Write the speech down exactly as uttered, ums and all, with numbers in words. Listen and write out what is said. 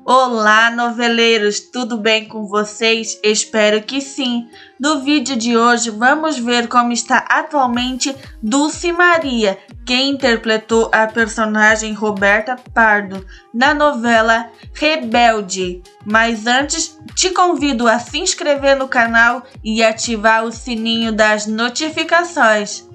Olá, noveleiros, tudo bem com vocês? Espero que sim. No vídeo de hoje vamos ver como está atualmente Dulce Maria, que interpretou a personagem Roberta Pardo na novela Rebelde. Mas antes, te convido a se inscrever no canal e ativar o sininho das notificações.